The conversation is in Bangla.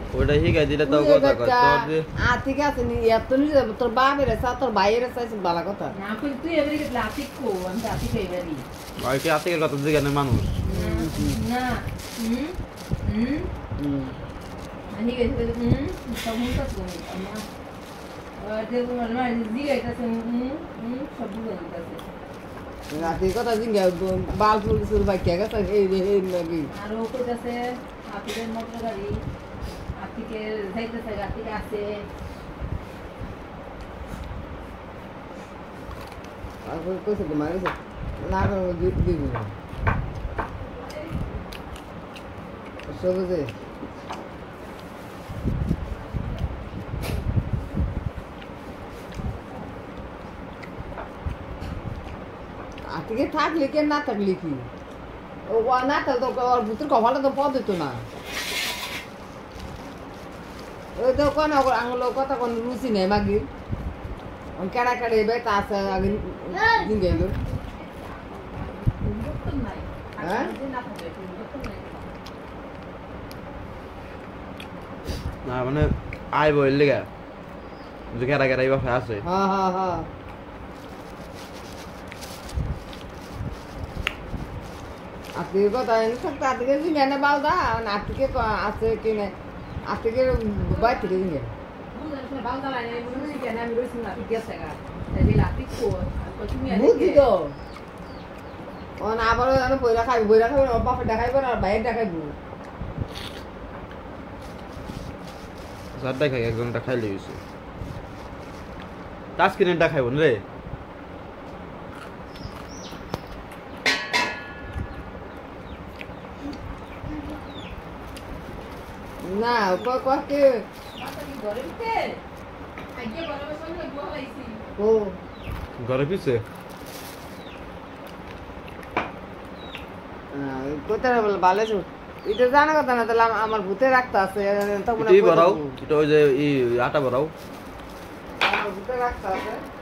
ওটা শিখাই দিলে তাও কথা কয় তোর যে ঠিক আছে নি এত নি তোর বাপের আছে তোর ভাইয়ের আছে ভালো কথা না কই তুই এবারে কি আতিক কো আমি আতিক এবারে ভাই কি আতিকের কথা জিজ্ঞাসা মানুষ না ani que সব মুখটা তুমি আমা যে মানে জিগাইতাছে সব বুঝাইতাছে রাতে কথা জিঙ্গা বাল ফুল সুর ভাই কে গেছে এই লাগি আর ও কইতাছে আতিকের মোটর গাড়ি আতিকের যাইতেছে আতিক আছে আর কইছে তো মারিছে না করে দিবি সবুজে আজকে থাকলে কে না থাকলে কি ও না থাকলে তো ওর ভিতর কপালটা তো পদ দিত না ওই তো কোন আঙুলো কথা কোন রুচি নেই মাগি কেডা কেডা এবার তা আছে আগে দিন গেল হ্যাঁ না মানে আই বইল লেগা যে কেডা কেডা এই বাসা আছে হ্যাঁ হ্যাঁ হ্যাঁ আজকে কথা থাকতে আজকে জিঙ্গে না বাউদা আজকে আছে কি না আজকে বাই থেকে জিঙ্গে বুঝছি তো আবারও জানো বইরা খাইব বাপে দেখাইব না বাইরে দেখাইব চারটা খাই একজনটা খাইলে হয়েছে টাচস্ক্রিনটা খাইব না রে না কে ও ঘরে পিছে কোথায় বলে ভালো আছো এটা জানা কথা না তাহলে আমার ভূতে রাখতে আছে এই বড়াও এটা ওই যে এই আটা বড়াও আমার ভূতে রাখতে আছে